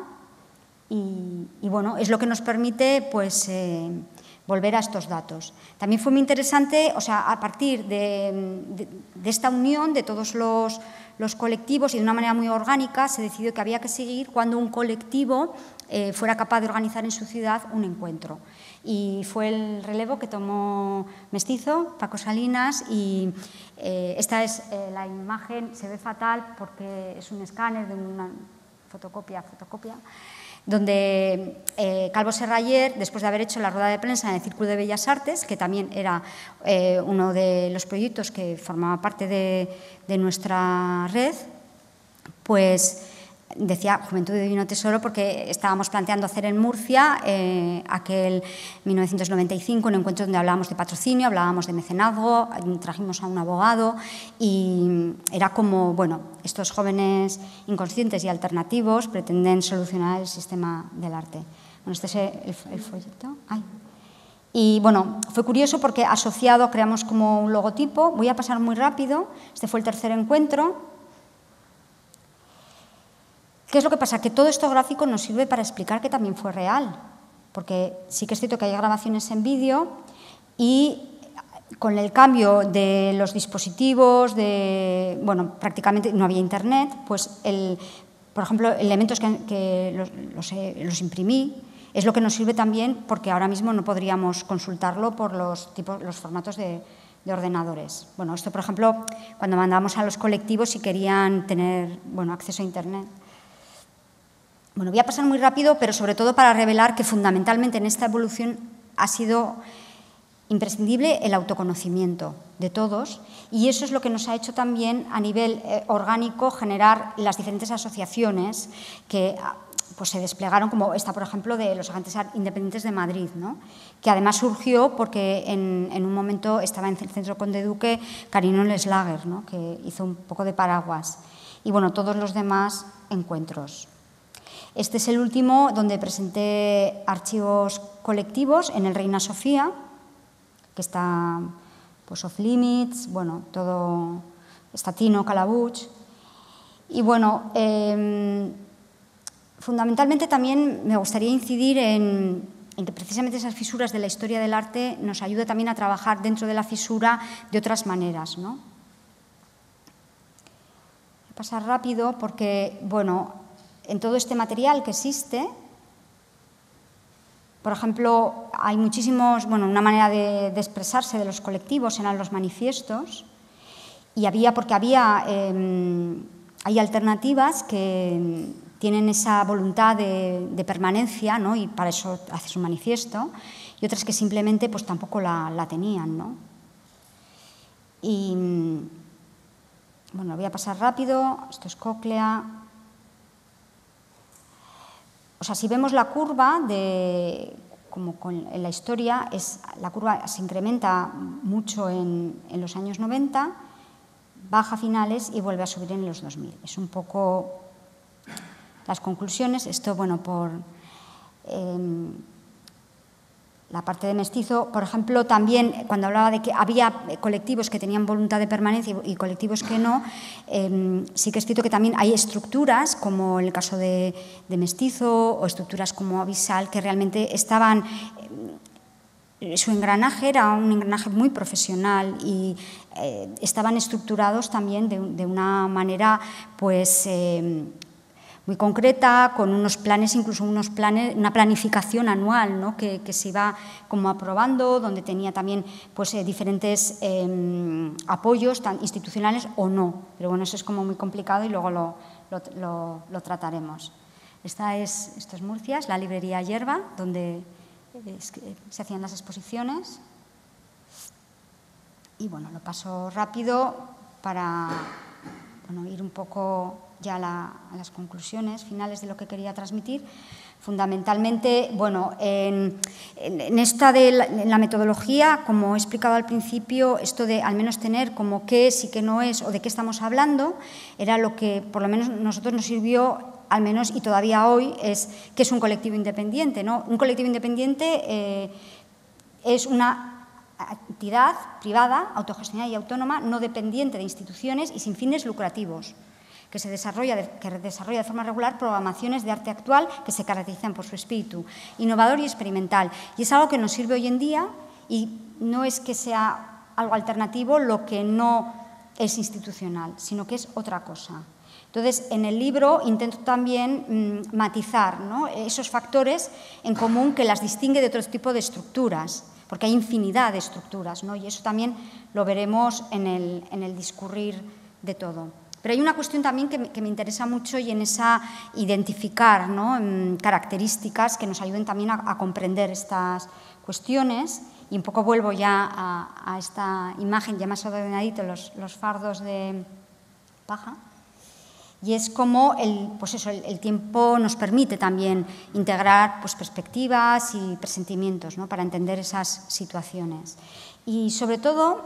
y bueno, es lo que nos permite pues volver a estos datos. También fue muy interesante, o sea, a partir de esta unión de todos los colectivos y de una manera muy orgánica, se decidió que había que seguir cuando un colectivo fuera capaz de organizar en su ciudad un encuentro. Y fue el relevo que tomó Mestizo, Paco Salinas, y esta es la imagen, se ve fatal porque es un escáner de una fotocopia, donde Calvo Serrayer, después de haber hecho la rueda de prensa en el Círculo de Bellas Artes, que también era uno de los proyectos que formaba parte de nuestra red, pues decía Juventud de Divino Tesoro porque estábamos planteando hacer en Murcia aquel 1995 un encuentro donde hablábamos de patrocinio, hablábamos de mecenazgo, trajimos a un abogado y era como, bueno, estos jóvenes inconscientes y alternativos pretenden solucionar el sistema del arte. Bueno, este es el folleto. Ay. Y bueno, fue curioso porque asociado creamos como un logotipo. Voy a pasar muy rápido. Este fue el tercer encuentro. ¿Qué es lo que pasa? Que todo esto gráfico nos sirve para explicar que también fue real, porque sí que es cierto que hay grabaciones en vídeo y con el cambio de los dispositivos, bueno, prácticamente no había internet, pues, por ejemplo, elementos que los imprimí, es lo que nos sirve también porque ahora mismo no podríamos consultarlo por los formatos de ordenadores. Bueno, esto, por ejemplo, cuando mandamos a los colectivos si querían tener, bueno, acceso a internet. Bueno, voy a pasar muy rápido, pero sobre todo para revelar que fundamentalmente en esta evolución ha sido imprescindible el autoconocimiento de todos, y eso es lo que nos ha hecho también a nivel orgánico generar las diferentes asociaciones que pues, se desplegaron, como esta, por ejemplo, de los Agentes Independientes de Madrid, ¿no?, que además surgió porque en un momento estaba en el Centro Conde Duque Carino Leslager, ¿no?, que hizo un poco de paraguas, y bueno, todos los demás encuentros. Este es el último, donde presenté archivos colectivos en el Reina Sofía, que está pues Off Limits, bueno, todo Statino, Calabuch. Y bueno, fundamentalmente también me gustaría incidir en que precisamente esas fisuras de la historia del arte nos ayuda también a trabajar dentro de la fisura de otras maneras, ¿no? Voy a pasar rápido porque, bueno, en todo este material que existe, por ejemplo, hay muchísimos, bueno, una manera de expresarse de los colectivos eran los manifiestos, y hay alternativas que tienen esa voluntad de permanencia, ¿no? Y para eso haces un manifiesto, y otras que simplemente pues tampoco la tenían, ¿no? Y bueno, voy a pasar rápido, esto es Cóclea. O sea, si vemos la curva, como en la historia, la curva se incrementa mucho en los años 90, baja a finales y vuelve a subir en los 2000. Es un poco las conclusiones. Esto, bueno, por la parte de mestizo, por ejemplo, también cuando hablaba de que había colectivos que tenían voluntad de permanencia y colectivos que no, sí que es cierto que también hay estructuras, como en el caso de mestizo, o estructuras como Avisal, que realmente estaban... Su engranaje era un engranaje muy profesional y estaban estructurados también de una manera, pues... muy concreta, con unos planes, incluso una planificación anual, ¿no? que se iba como aprobando, donde tenía también pues, diferentes apoyos institucionales o no. Pero bueno, eso es como muy complicado y luego lo trataremos. Esto es Murcia, es la librería Yerba, donde se hacían las exposiciones. Y bueno, lo paso rápido para ir un poco ya a las conclusiones finales de lo que quería transmitir. Fundamentalmente, bueno, en la metodología, como he explicado al principio, esto de al menos tener como qué es y qué no es o de qué estamos hablando, era lo que por lo menos nosotros nos sirvió, al menos y todavía hoy, es qué es un colectivo independiente, ¿no? Un colectivo independiente es una entidad privada, autogestionada y autónoma, no dependiente de instituciones y sin fines lucrativos, que desarrolla de forma regular programaciones de arte actual que se caracterizan por su espíritu innovador y experimental. Y es algo que nos sirve hoy en día y no es que sea algo alternativo lo que no es institucional, sino que es otra cosa. Entonces, en el libro intento también matizar, ¿no?, esos factores en común que las distingue de otro tipo de estructuras, porque hay infinidad de estructuras, ¿no? Y eso también lo veremos en el discurrir de todo. Pero hay una cuestión también que me interesa mucho y en esa identificar, ¿no?, características que nos ayuden también a comprender estas cuestiones. Y un poco vuelvo ya a esta imagen ya más ordenadito, los fardos de paja. Y es como el tiempo nos permite también integrar pues, perspectivas y presentimientos, ¿no?, para entender esas situaciones. Y sobre todo,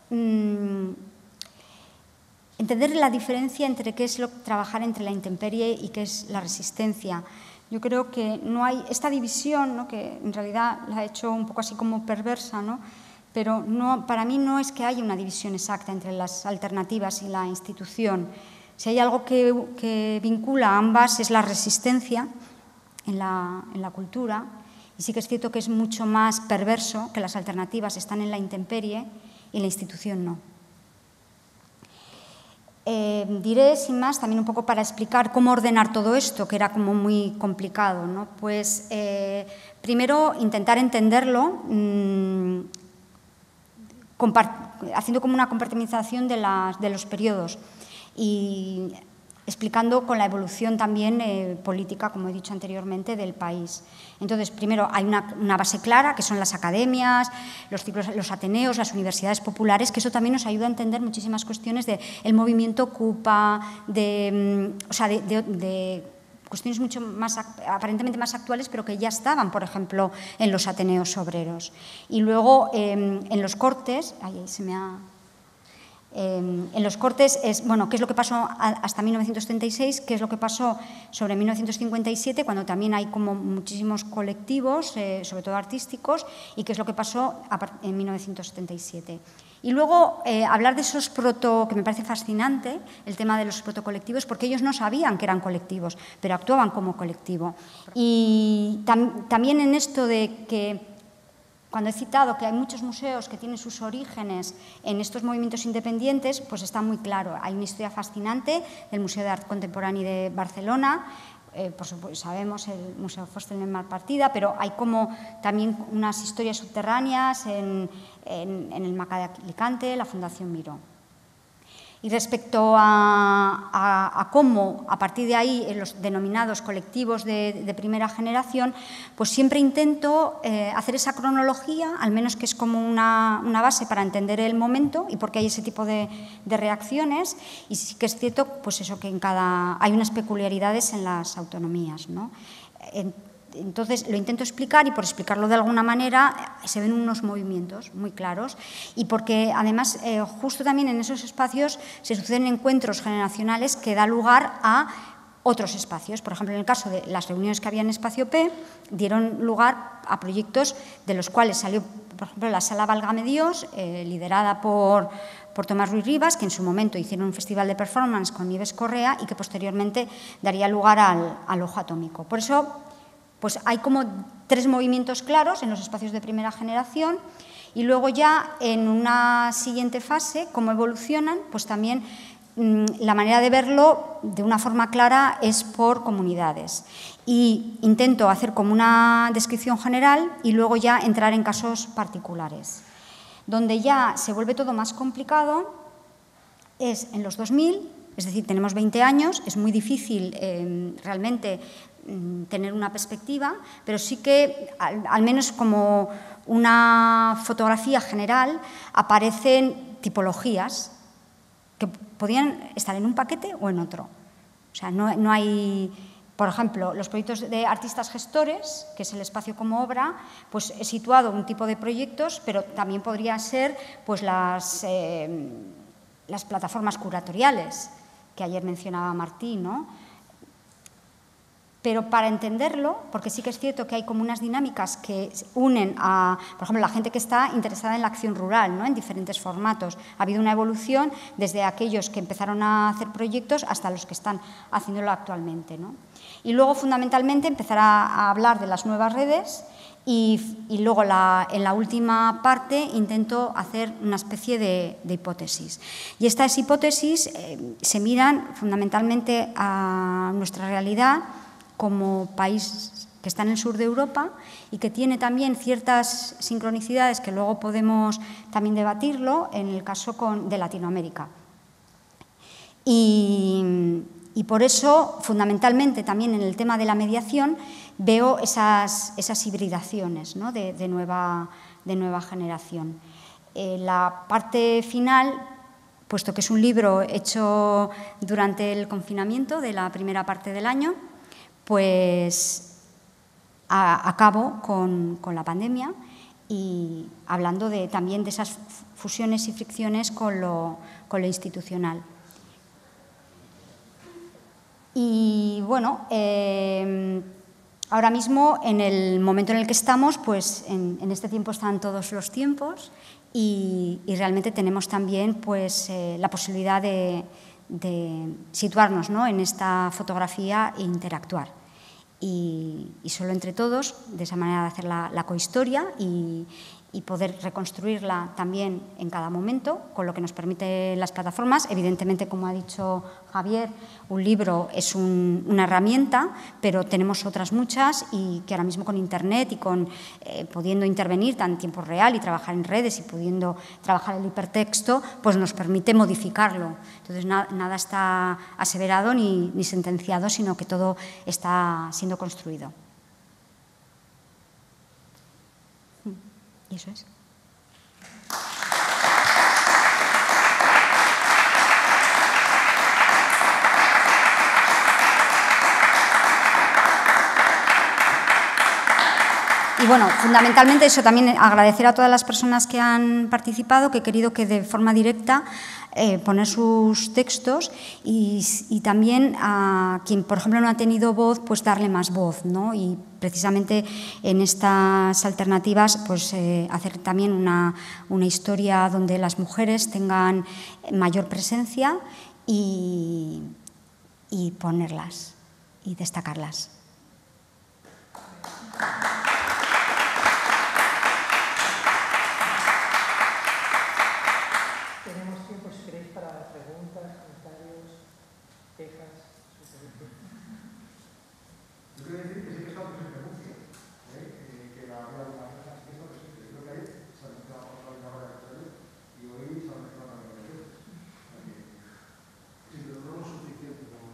entender la diferencia entre qué es trabajar entre la intemperie y qué es la resistencia. Yo creo que no hay esta división, ¿no?, que en realidad la he hecho un poco así como perversa, ¿no?, pero no, para mí no es que haya una división exacta entre las alternativas y la institución. Si hay algo que vincula a ambas es la resistencia en la cultura, y sí que es cierto que es mucho más perverso que las alternativas están en la intemperie y la institución no. Diré, sin más, también un poco para explicar cómo ordenar todo esto, que era como muy complicado, ¿no? Pues primero intentar entenderlo haciendo como una compartimentación de los periodos y explicando con la evolución también política, como he dicho anteriormente, del país. Entonces, primero hay una base clara, que son las academias, los ateneos, las universidades populares, que eso también nos ayuda a entender muchísimas cuestiones del movimiento ocupa, de cuestiones mucho más, aparentemente más actuales, pero que ya estaban, por ejemplo, en los ateneos obreros. Y luego, en los cortes, en los cortes es, bueno, qué es lo que pasó hasta 1936, qué es lo que pasó sobre 1957, cuando también hay como muchísimos colectivos, sobre todo artísticos, y qué es lo que pasó en 1977. Y luego hablar de esos que me parece fascinante, el tema de los protocolectivos, porque ellos no sabían que eran colectivos, pero actuaban como colectivo. Y también en esto de que, cuando he citado que hay muchos museos que tienen sus orígenes en estos movimientos independientes, pues está muy claro. Hay una historia fascinante del Museo de Arte Contemporáneo de Barcelona, por supuesto sabemos el Museo Fostel en Malpartida, pero hay como también unas historias subterráneas en el MACA de Alicante, la Fundación Miró. Y respecto a cómo, a partir de ahí, en los denominados colectivos de primera generación, pues siempre intento hacer esa cronología, al menos que es como una base para entender el momento y por qué hay ese tipo de reacciones. Y sí que es cierto, pues eso, que hay unas peculiaridades en las autonomías, ¿no? Entonces, lo intento explicar y, por explicarlo de alguna manera, se ven unos movimientos muy claros y porque, además, justo también en esos espacios se suceden encuentros generacionales que da lugar a otros espacios. Por ejemplo, en el caso de las reuniones que había en Espacio P, dieron lugar a proyectos de los cuales salió, por ejemplo, la Sala Válgame Dios, liderada por Tomás Ruiz Rivas, que en su momento hicieron un festival de performance con Nieves Correa y que posteriormente daría lugar al Ojo Atómico. Por eso, pues hay como 3 movimientos claros en los espacios de primera generación y luego ya en una siguiente fase, cómo evolucionan, pues también la manera de verlo de una forma clara es por comunidades. Y intento hacer como una descripción general y luego ya entrar en casos particulares. Donde ya se vuelve todo más complicado es en los 2000, es decir, tenemos 20 años, es muy difícil realmente tener una perspectiva, pero sí que, al menos como una fotografía general, aparecen tipologías que podían estar en un paquete o en otro. O sea, no hay, por ejemplo, los proyectos de artistas gestores, que es el espacio como obra, pues he situado un tipo de proyectos, pero también podría ser pues las plataformas curatoriales, que ayer mencionaba Martí, ¿no? Pero para entenderlo, porque sí que es cierto que hay como unas dinámicas que unen a, por ejemplo, la gente que está interesada en la acción rural, ¿no? En diferentes formatos. Ha habido una evolución desde aquellos que empezaron a hacer proyectos hasta los que están haciéndolo actualmente, ¿no? Y luego, fundamentalmente, empezar a hablar de las nuevas redes y luego, en la última parte, intento hacer una especie de hipótesis. Y estas hipótesis se miran fundamentalmente a nuestra realidad como país que está en el sur de Europa y que tiene también ciertas sincronicidades que luego podemos también debatirlo en el caso de Latinoamérica. Y por eso, fundamentalmente, también en el tema de la mediación, veo esas hibridaciones, ¿no? de nueva generación. La parte final, puesto que es un libro hecho durante el confinamiento de la primera parte del año, pues acabo con la pandemia y hablando también de esas fusiones y fricciones con lo institucional. Y bueno, ahora mismo, en el momento en el que estamos, pues en este tiempo están todos los tiempos y realmente tenemos también pues, la posibilidad de situarnos, ¿no? En esta fotografía e interactuar. Y solo entre todos, de esa manera de hacer la cohistoria y poder reconstruirla también en cada momento, con lo que nos permiten las plataformas. Evidentemente, como ha dicho Javier, un libro es una herramienta, pero tenemos otras muchas y que ahora mismo con Internet y pudiendo intervenir tan en tiempo real y trabajar en redes y pudiendo trabajar el hipertexto, pues nos permite modificarlo. Entonces, nada está aseverado ni sentenciado, sino que todo está siendo construido. Y eso es. Y bueno, fundamentalmente eso, también agradecer a todas las personas que han participado, que he querido que de forma directa poner sus textos y también a quien, por ejemplo, no ha tenido voz, pues darle más voz, ¿no? Y precisamente en estas alternativas, pues hacer también una historia donde las mujeres tengan mayor presencia y ponerlas y destacarlas. Tenemos tiempo, si queréis, para preguntas, comentarios, quejas, sugerencias. Yo quería decir que sí que está presente Murcia, que la había una cosa, sí que está presente. Creo que ahí se ha mezclado otra vez la hora de y hoy se ha mezclado también las veces. Sí, pero no lo suficiente como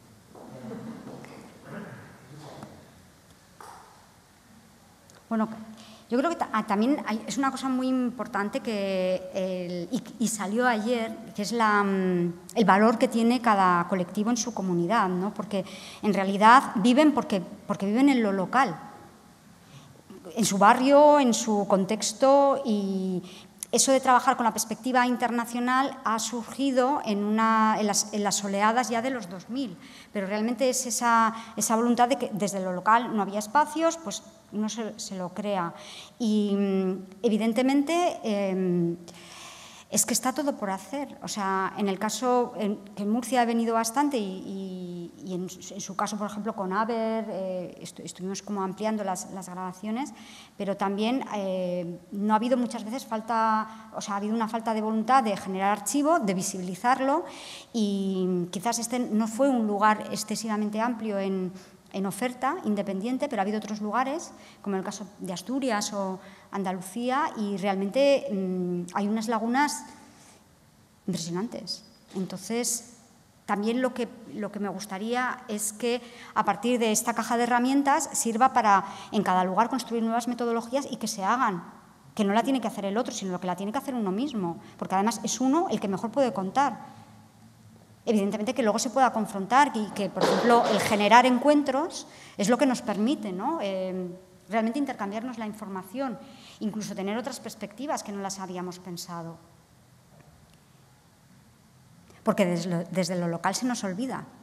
Bueno, yo creo que también es una cosa muy importante y salió ayer, que es el valor que tiene cada colectivo en su comunidad, ¿no? Porque en realidad viven porque viven en lo local, en su barrio, en su contexto, y eso de trabajar con la perspectiva internacional ha surgido en las oleadas ya de los 2000, pero realmente es esa voluntad de que desde lo local no había espacios, pues uno se lo crea. Y evidentemente es que está todo por hacer. O sea, en el caso que en Murcia ha venido bastante y en su caso, por ejemplo, con Aber, estuvimos como ampliando las grabaciones, pero también no ha habido muchas veces ha habido una falta de voluntad de generar archivo, de visibilizarlo, y quizás este no fue un lugar excesivamente amplio en oferta independiente, pero ha habido otros lugares, como el caso de Asturias o Andalucía, y realmente hay unas lagunas impresionantes. Entonces, también lo que me gustaría es que a partir de esta caja de herramientas sirva para en cada lugar construir nuevas metodologías y que se hagan, que no la tiene que hacer el otro, sino que la tiene que hacer uno mismo, porque además es uno el que mejor puede contar. Evidentemente que luego se pueda confrontar y que, por ejemplo, el generar encuentros es lo que nos permite, ¿no? Realmente intercambiarnos la información, incluso tener otras perspectivas que no las habíamos pensado. Porque desde lo local se nos olvida.